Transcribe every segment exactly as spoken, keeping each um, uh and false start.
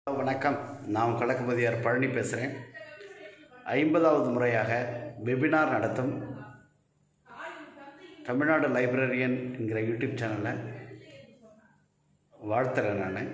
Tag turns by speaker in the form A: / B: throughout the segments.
A: வணக்கம். நான் கலக்கபதியார் பழனி பேசுகிறேன். ஐம்பதாவது முறையாக வெபினார் நடத்தும் தமிழ்நாடு லைப்ரரியன் என்கிற யூடியூப் சேனலை வாழ்த்துறேன். நான்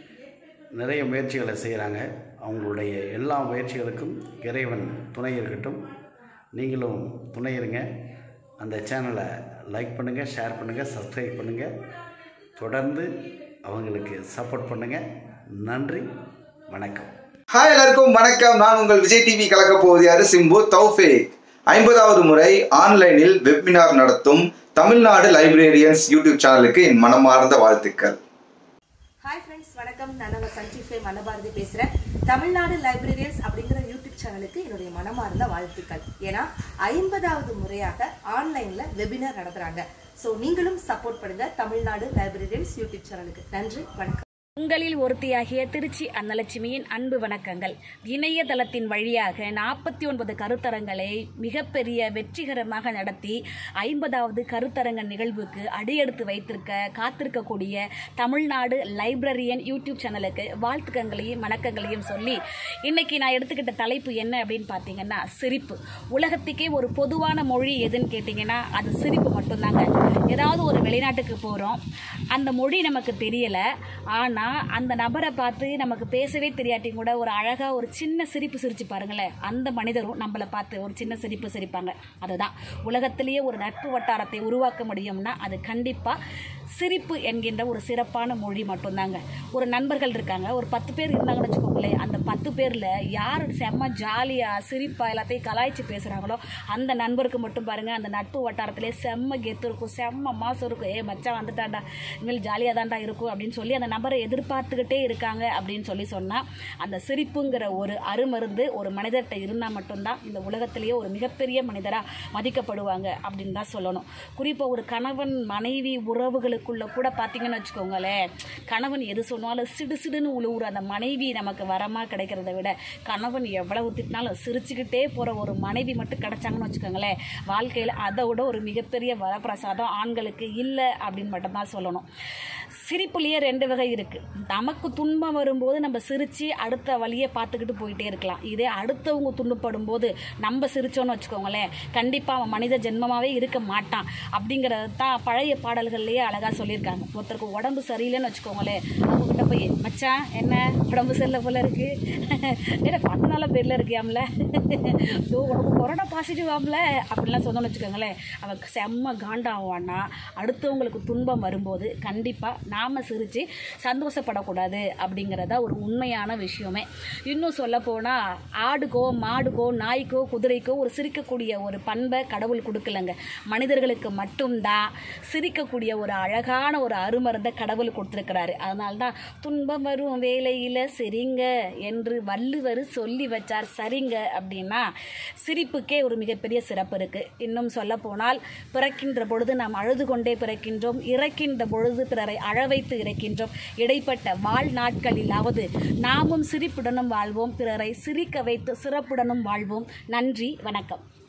A: நிறைய முயற்சிகளை செய்கிறாங்க. அவங்களுடைய எல்லா முயற்சிகளுக்கும் இறைவன் துணை இருக்கட்டும். நீங்களும் துணை இருங்க. அந்த சேனலை லைக் பண்ணுங்கள், ஷேர் பண்ணுங்கள், சப்ஸ்கிரைப் பண்ணுங்கள். தொடர்ந்து அவங்களுக்கு சப்போர்ட் பண்ணுங்கள். நன்றி, வணக்கம்.
B: ஹாய், எல்லாருக்கும் வணக்கம். நான் உங்கள் விஜய் டிவி கலக்க போவது யாரு சிம்பு தௌஃபிக். ஐம்பதாவது முறை ஆன்லைனில் வெபினார் நடத்தும் தமிழ்நாடு லைப்ரேரியன்ஸ் யூடியூப் சேனலுக்கு என் மனமார்ந்த வாழ்த்துக்கள்.
C: ஹாய் ஃப்ரெண்ட்ஸ், வணக்கம். நான் உங்கள் சஞ்சிஃபே மனபாரதி பேசுகிறேன். தமிழ்நாடு லைப்ரேரியன்ஸ் அப்படிங்கிற யூடியூப் சேனலுக்கு என்னுடைய மனமார்ந்த வாழ்த்துக்கள். ஏன்னா ஐம்பதாவது முறையாக ஆன்லைனில் வெபினார் நடத்துகிறாங்க. ஸோ நீங்களும் சப்போர்ட் பண்ணுங்க தமிழ்நாடு லைப்ரேரியன்ஸ் யூடியூப் சேனலுக்கு. நன்றி, வணக்கம்.
D: உங்களில் ஒருத்தியாகிய திருச்சி அன்னலட்சுமியின் அன்பு வணக்கங்கள். இணையதளத்தின் வழியாக நாற்பத்தி ஒன்பது கருத்தரங்களை மிகப்பெரிய வெற்றிகரமாக நடத்தி ஐம்பதாவது கருத்தரங்க நிகழ்வுக்கு அடியெடுத்து வைத்திருக்க காத்திருக்கக்கூடிய தமிழ்நாடு லைப்ரரியன் யூடியூப் சேனலுக்கு வாழ்த்துக்கங்களையும் வணக்கங்களையும் சொல்லி இன்னைக்கு நான் எடுத்துக்கிட்ட தலைப்பு என்ன அப்படின்னு பார்த்தீங்கன்னா சிரிப்பு. உலகத்துக்கே ஒரு பொதுவான மொழி எதுன்னு கேட்டிங்கன்னா அது சிரிப்பு மட்டும்தாங்க. ஏதாவது ஒரு வெளிநாட்டுக்கு போகிறோம், அந்த மொழி நமக்கு தெரியலை, ஆனால் அந்த நபரை பார்த்து நமக்கு பேசவே தெரியாட்டியும் கூட ஒரு அழகா ஒரு சின்ன சிரிப்பு சிரிச்சு பாருங்களேன். அந்த மனிதரும் நம்மளை பார்த்து ஒரு சின்ன சிரிப்பு சிரிப்பாங்க. அதுதான் உலகத்திலேயே ஒரு நட்பு வட்டாரத்தை உருவாக்க முடியும்னா அது கண்டிப்பா சிரிப்பு என்கின்ற ஒரு சிறப்பான மொழி மட்டும்தாங்க. ஒரு நண்பர்கள் இருக்காங்க, ஒரு பத்து பேர் இருந்தாங்கன்னு வச்சுக்கோங்களேன். அந்த பத்து பேர்ல யார் செம்ம ஜாலியா சிரிப்பா எல்லாத்தையும் கலாய்ச்சி பேசுறாங்களோ அந்த நண்பருக்கு மட்டும் பாருங்க அந்த நட்பு வட்டாரத்திலே செம்ம கெத்து இருக்கும், செம்ம மாசம் இருக்கும். ஏ மச்சான் வந்துட்டாண்டா, இனிமேல் ஜாலியாக தான்டா இருக்கும் அப்படின்னு சொல்லி அந்த நபரை எதிர்பார்த்துக்கிட்டே இருக்காங்க அப்படின்னு சொல்லி சொன்னால் அந்த சிரிப்புங்கிற ஒரு அருமருந்து ஒரு மனிதர்கிட்ட இருந்தால் மட்டும்தான் இந்த உலகத்திலேயே ஒரு மிகப்பெரிய மனிதராக மதிக்கப்படுவாங்க அப்படின்னு தான் சொல்லணும். குறிப்பாக ஒரு கணவன் மனைவி உறவுகளுக்குள்ள கூட பார்த்தீங்கன்னு வச்சுக்கோங்களேன், கணவன் எது சொன்னாலும் சிடு சிடுன்னு உழுவுற அந்த மனைவி நமக்கு வரமாக கிடைக்கிறத விட கணவன் எவ்வளவு திட்டினாலும் சிரிச்சுக்கிட்டே போகிற ஒரு மனைவி மட்டும் கிடைச்சாங்கன்னு வச்சுக்கோங்களேன், வாழ்க்கையில் அதை விட ஒரு மிகப்பெரிய வரப்பிரசாதம் ஆண்களுக்கு இல்லை அப்படின்னு மட்டும்தான் சொல்லணும். சிரிப்புலேயே ரெண்டு வகை இருக்குது. நமக்கு துன்பம் வரும்போது நம்ம சிரித்து அடுத்த வழியை பார்த்துக்கிட்டு போயிட்டே இருக்கலாம். இதே அடுத்தவங்க துன்பப்படும் போது நம்ம சிரித்தோன்னு வச்சுக்கோங்களேன், கண்டிப்பாக அவன் மனித ஜென்மமாகவே இருக்க மாட்டான். அப்படிங்கிறது தான் பழைய பாடல்கள்லேயே அழகாக சொல்லியிருக்காங்க. ஒருத்தருக்கு உடம்பு சரியில்லைன்னு வச்சுக்கோங்களேன், அவங்ககிட்ட போய் மச்சான் என்ன உடம்பு சரியில்லை போல இருக்குது, ஏன்னா பத்து நாள் பேரில் இருக்கியாம்ல, ஸோ உடம்பு கொரோனா பாசிட்டிவ் ஆகல அப்படின்லாம் சொன்னோன்னு வச்சுக்கோங்களேன், அவன் செம்ம காண்டாவான்னா அடுத்தவங்களுக்கு துன்பம் வரும்போது கண்டிப்பாக நாம் சிரித்து சந்தோஷப்படக்கூடாது அப்படிங்கிறதா ஒரு உண்மையான விஷயமே. இன்னும் சொல்ல போனால் ஆடுக்கோ மாடுக்கோ நாய்க்கோ குதிரைக்கோ ஒரு சிரிக்கக்கூடிய ஒரு பண்பை கடவுள் கொடுக்கலங்க. மனிதர்களுக்கு மட்டும்தான் சிரிக்கக்கூடிய ஒரு அழகான ஒரு அருமருந்தை கடவுள் கொடுத்துருக்கிறாரு. அதனால தான் துன்பம் வரும் வேலையில் சிரிங்க என்று வள்ளுவர் சொல்லி வச்சார். சரிங்க அப்படின்னா சிரிப்புக்கே ஒரு மிகப்பெரிய சிறப்பு இருக்குது. இன்னும் சொல்ல போனால் பிறக்கின்ற பொழுது நாம் அழுது கொண்டே பிறக்கின்றோம், இறக்கின்ற பொழுது பிறரை அழ வைத்து இறக்கின்றோம். இடைப்பட்ட வாழ் நாட்களிலாவது நாமும் சிரிப்புடனும் வாழ்வோம், பிறரை சிரிக்க வைத்து சிறப்புடனும் வாழ்வோம். நன்றி, வணக்கம்.